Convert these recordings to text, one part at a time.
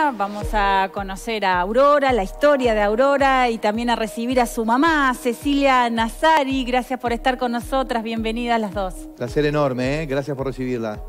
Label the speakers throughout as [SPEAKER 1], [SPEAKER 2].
[SPEAKER 1] Cecilia. Vamos a conocer a Aurora, la historia de Aurora y también a recibir a su mamá, Cecilia Nazari. Gracias por estar con nosotras. Bienvenidas las dos.
[SPEAKER 2] Placer enorme, ¿eh? Gracias por recibirla.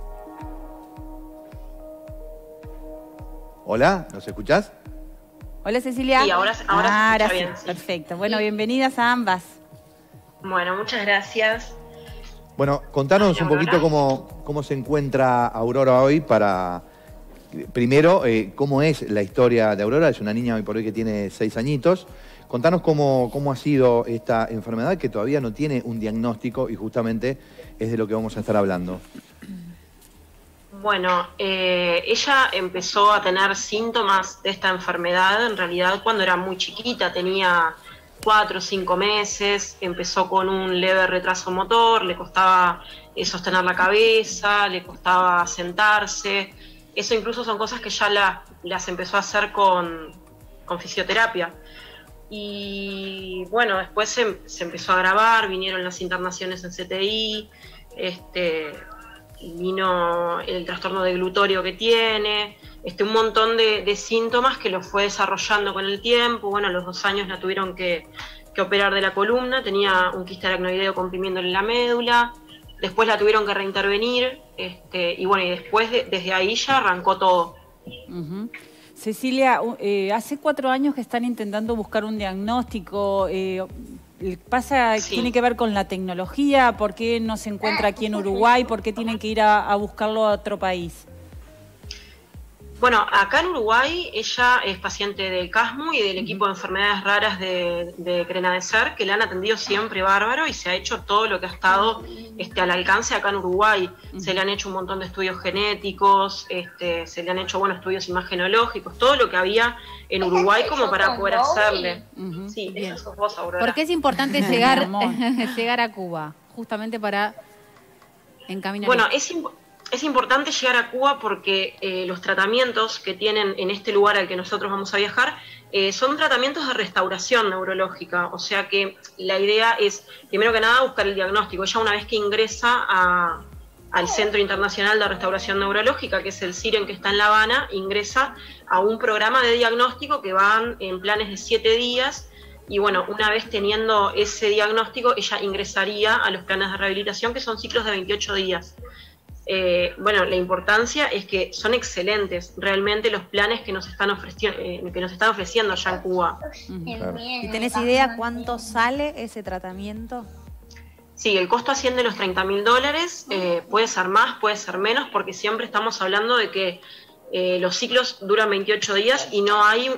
[SPEAKER 2] Hola, ¿nos escuchás?
[SPEAKER 1] Hola, Cecilia.
[SPEAKER 3] Sí, ahora se escucha bien. Sí.
[SPEAKER 1] Perfecto. Bueno, bienvenidas a ambas.
[SPEAKER 3] Bueno, muchas gracias.
[SPEAKER 2] Bueno, contanos un poquito cómo se encuentra Aurora hoy para... Primero, cómo es la historia de Aurora. Es una niña hoy por hoy que tiene 6 añitos. Contanos cómo ha sido esta enfermedad que todavía no tiene un diagnóstico y justamente es de lo que vamos a estar hablando.
[SPEAKER 3] Bueno, ella empezó a tener síntomas de esta enfermedad en realidad cuando era muy chiquita, tenía 4 o 5 meses, empezó con un leve retraso motor, le costaba sostener la cabeza, le costaba sentarse. Eso incluso son cosas que ya las empezó a hacer con fisioterapia. Y bueno, después se empezó a agravar, vinieron las internaciones en CTI, vino el trastorno de glutorio que tiene, un montón de síntomas que lo fue desarrollando con el tiempo. Bueno, a los 2 años la tuvieron que operar de la columna, tenía un quiste aracnoideo comprimiéndole la médula, después la tuvieron que reintervenir, y bueno, y después desde ahí ya arrancó todo.
[SPEAKER 1] Cecilia, hace 4 años que están intentando buscar un diagnóstico. ¿Tiene que ver con la tecnología? ¿Por qué no se encuentra aquí en Uruguay? ¿Por qué tienen que ir a buscarlo a otro país?
[SPEAKER 3] Bueno, acá en Uruguay ella es paciente del CASMU y del equipo de enfermedades raras de Crenadecer, que le han atendido siempre bárbaro y se ha hecho todo lo que ha estado al alcance acá en Uruguay. Se le han hecho un montón de estudios genéticos, se le han hecho estudios imagenológicos, todo lo que había en Uruguay como para poder hacerle. Sí, esa sos vos, Aurora.
[SPEAKER 4] ¿Por qué es importante llegar a Cuba? Justamente para encaminar.
[SPEAKER 3] Bueno, es importante llegar a Cuba porque los tratamientos que tienen en este lugar al que nosotros vamos a viajar son tratamientos de restauración neurológica. O sea que la idea es, primero que nada, buscar el diagnóstico. Ella una vez que ingresa al Centro Internacional de Restauración Neurológica, que es el CIREN que está en La Habana, ingresa a un programa de diagnóstico que van en planes de 7 días. Y bueno, una vez teniendo ese diagnóstico, ella ingresaría a los planes de rehabilitación, que son ciclos de 28 días. Bueno, la importancia es que son excelentes realmente los planes que nos están ofreciendo allá en Cuba.
[SPEAKER 4] Claro. ¿Y tenés idea cuánto sale ese tratamiento?
[SPEAKER 3] Sí, el costo asciende a los $30.000, puede ser más, puede ser menos, porque siempre estamos hablando de que los ciclos duran 28 días y no hay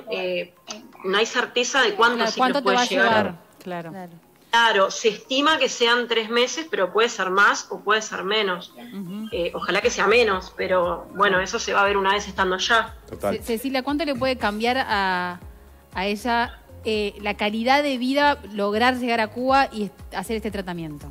[SPEAKER 3] certeza de cuántos ciclos puede llegar. Claro, se estima que sean 3 meses, pero puede ser más o puede ser menos. Ojalá que sea menos, pero bueno, eso se va a ver una vez estando allá.
[SPEAKER 4] Cecilia, ¿cuánto le puede cambiar a ella la calidad de vida, lograr llegar a Cuba y hacer este tratamiento?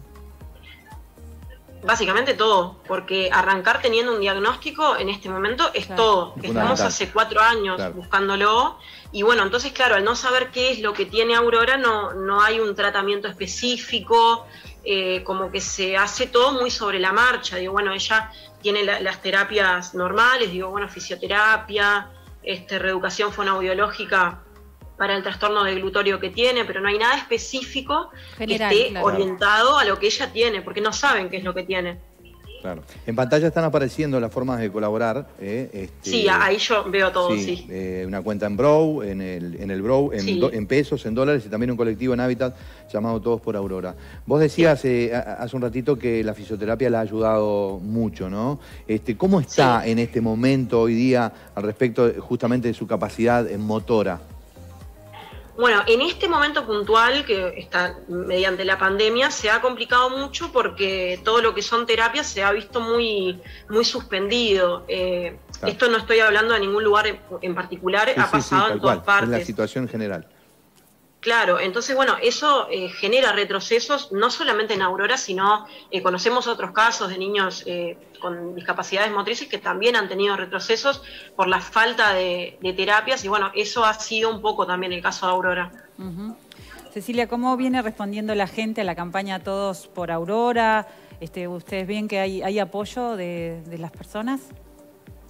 [SPEAKER 3] Básicamente todo, porque arrancar teniendo un diagnóstico en este momento es todo. Estamos hace 4 años buscándolo. Y bueno, entonces claro, al no saber qué es lo que tiene Aurora, no hay un tratamiento específico, como que se hace todo muy sobre la marcha. Digo, bueno, ella tiene las terapias normales, fisioterapia, reeducación fonoaudiológica para el trastorno de glutorio que tiene, pero no hay nada específico general, que esté orientado a lo que ella tiene, porque no saben qué es lo que tiene.
[SPEAKER 2] Claro. En pantalla están apareciendo las formas de colaborar.
[SPEAKER 3] Sí, ahí yo veo todo, sí.
[SPEAKER 2] Una cuenta en Brow, en el Brow, en pesos, en dólares, y también un colectivo en Hábitat llamado Todos por Aurora. Vos decías hace un ratito que la fisioterapia la ha ayudado mucho, ¿no? ¿Cómo está en este momento, hoy día, al respecto justamente de su capacidad motora?
[SPEAKER 3] Bueno, en este momento puntual, que está mediante la pandemia, se ha complicado mucho porque todo lo que son terapias se ha visto muy suspendido. Esto no estoy hablando de ningún lugar en particular, ha pasado en todas partes.
[SPEAKER 2] Es la situación general.
[SPEAKER 3] Claro, entonces bueno, eso genera retrocesos no solamente en Aurora, sino conocemos otros casos de niños con discapacidades motrices que también han tenido retrocesos por la falta de terapias y bueno, eso ha sido un poco también el caso de Aurora.
[SPEAKER 1] Cecilia, ¿cómo viene respondiendo la gente a la campaña Todos por Aurora? ¿Ustedes ven que hay apoyo de las personas?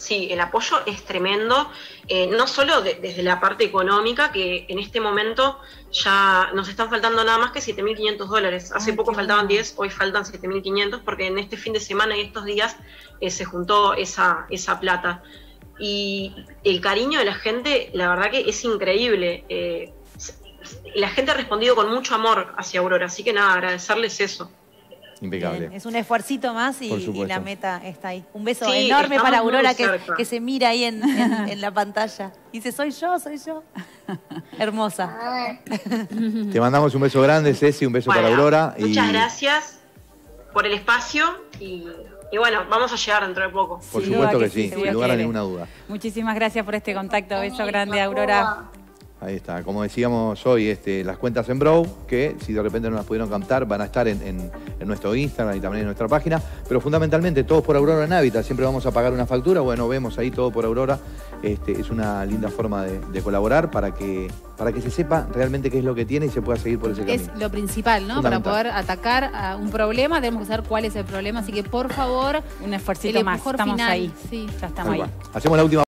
[SPEAKER 3] Sí, el apoyo es tremendo, no solo desde la parte económica, que en este momento ya nos están faltando nada más que $7.500. Hace poco faltaban 10, hoy faltan 7.500, porque en este fin de semana y estos días se juntó esa plata. Y el cariño de la gente, la verdad que es increíble. La gente ha respondido con mucho amor hacia Aurora, así que nada, agradecerles eso.
[SPEAKER 2] Impecable.
[SPEAKER 5] Bien, es un esfuercito más y la meta está ahí. Un beso
[SPEAKER 3] Sí,
[SPEAKER 5] enorme para Aurora que se mira ahí en la pantalla. Dice, soy yo, soy yo. Hermosa.
[SPEAKER 2] Te mandamos un beso grande, Ceci, un beso para Aurora.
[SPEAKER 3] Muchas gracias por el espacio y bueno, vamos a llegar dentro de poco.
[SPEAKER 2] Por supuesto que sí, sin lugar a ninguna duda.
[SPEAKER 1] Muchísimas gracias por este contacto. Beso grande, Aurora.
[SPEAKER 2] Ahí está, como decíamos hoy, las cuentas en Brow, que si de repente no las pudieron captar, van a estar en nuestro Instagram y también en nuestra página, pero fundamentalmente Todos por Aurora en Hábitat, siempre vamos a pagar una factura, bueno, vemos ahí Todo por Aurora, es una linda forma de colaborar para que se sepa realmente qué es lo que tiene y se pueda seguir por ese camino.
[SPEAKER 4] Es lo principal, ¿no? Para poder atacar a un problema, tenemos que saber cuál es el problema, así que por favor,
[SPEAKER 1] un esfuercito más, estamos
[SPEAKER 4] final.
[SPEAKER 1] ahí,
[SPEAKER 4] Sí.
[SPEAKER 1] Ya estamos ahí.
[SPEAKER 2] Hacemos la última